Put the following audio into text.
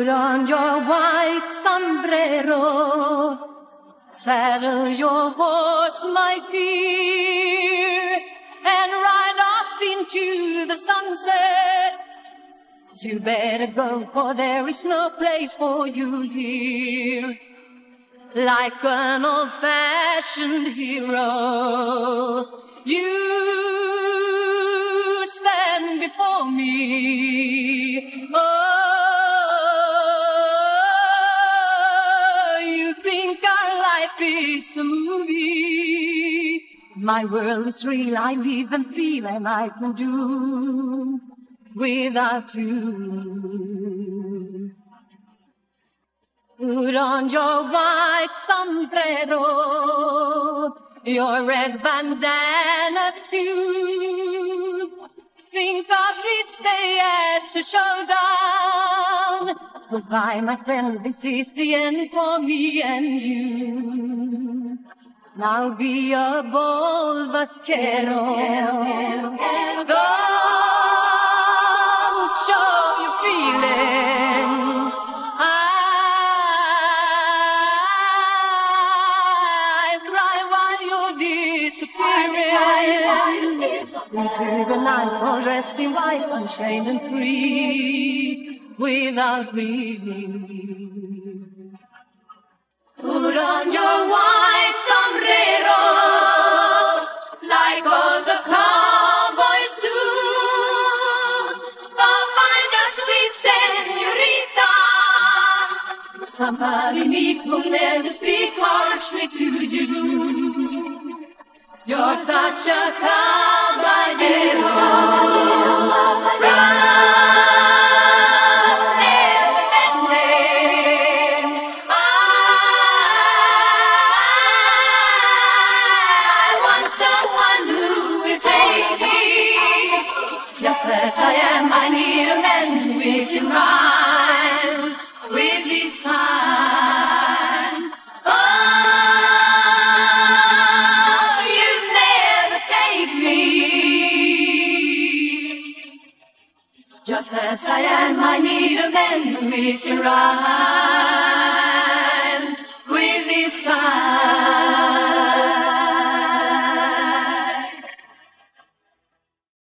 Put on your white sombrero, saddle your horse, my dear, and ride off into the sunset. You better go, for there is no place for you here. Like an old-fashioned hero, you stand before me. Oh, you think our life is a movie. My world is real, I live and feel, and I can do without you. Put on your white sombrero, your red bandana too. Think of this day as a showdown. Goodbye, my friend, this is the end for me and you. Now be a bold vaquero. Don't show your feelings. I'll cry while you're disappearing. Into the night, all dressed in white, unchained and free, without grieving. Put on your white sombrero, like all the cowboys do. Go find a sweet señorita, somebody meek who'll never speak harshly to you. You're such a caballero. Someone who will take me just as I am. I need a man who is in line with his time. Oh, you never take me just as I am. I need a man who is in line.